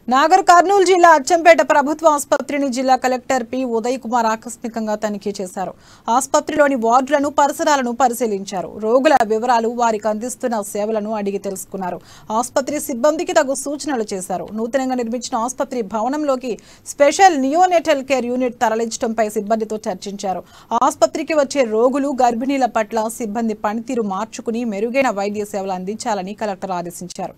నాగర్ కర్నూలు జిల్లా అచ్చంపేట ప్రభుత్వ ఆసుపత్రిని జిల్లా కలెక్టర్ పి ఉదయ్ కుమార్ ఆకస్మికంగా తనిఖీ చేశారు. ఆసుపత్రిలోని వార్డులను పరిసరాలను పరిశీలించారు. రోగుల వివరాలు, వారికి అందిస్తున్న సేవలను అడిగి తెలుసుకున్నారు. ఆసుపత్రి సిబ్బందికి తగు సూచనలు చేశారు. నూతనంగా నిర్మించిన ఆసుపత్రి భవనంలోకి స్పెషల్ నియోనేటల్ కేర్ యూనిట్ తరలించడంపై సిబ్బందితో చర్చించారు. ఆసుపత్రికి వచ్చే రోగులు, గర్భిణీల పట్ల సిబ్బంది పనితీరు మార్చుకుని మెరుగైన వైద్య సేవలు అందించాలని కలెక్టర్ ఆదేశించారు.